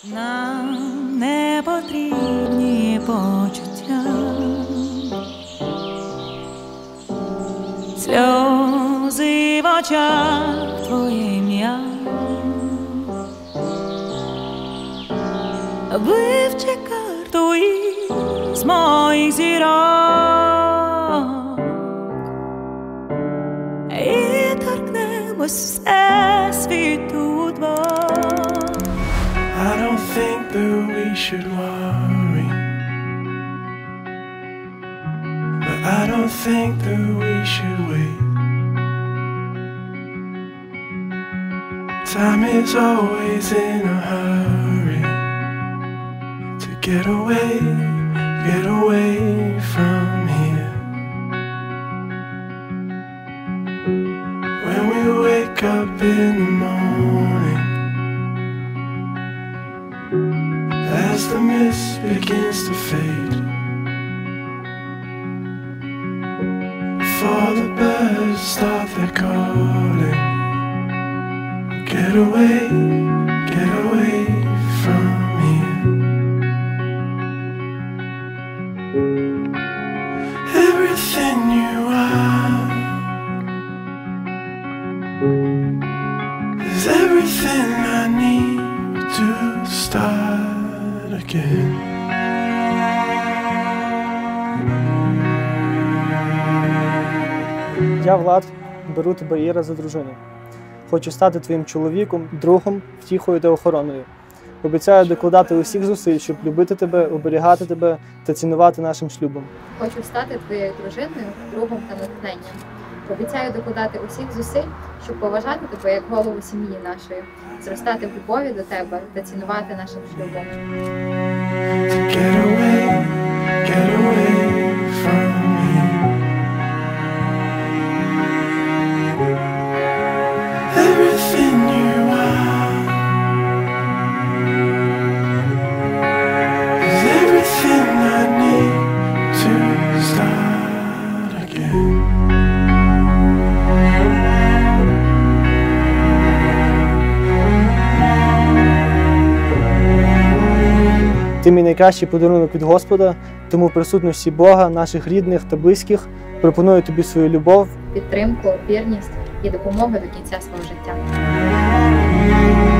Нам не потрібні почуття, сльози в очах, твоє ім'я. Вивчи карту із моїх зірок і торкнемось всесвіту вдвох. I don't think that we should worry, but I don't think that we should wait. Time is always in a hurry to get away from here. When we wake up in the morning, as the mist begins to fade, before the birds start their calling, get away from here. Everything you are is everything I need to start again. Я, Влад, беру тебе, Іра, за дружину. Хочу стати твоїм чоловіком, другом, втіхою та охороною. Обіцяю докладати усіх зусиль, щоб любити тебе, оберігати тебе та цінувати нашим шлюбом. Хочу стати твоєю дружиною, другом та натхненням. Обіцяю докладати усіх зусиль, щоб поважати тебе як голову сім'ї нашої, зростати в любові до тебе та цінувати нашим шлюбом. Get away from here. Everything you are is everything I need to start again. Ти мій найкращий подарунок від Господа, тому в присутності Бога, наших рідних та близьких пропоную тобі свою любов, підтримку, вірність і допомогу до кінця свого життя.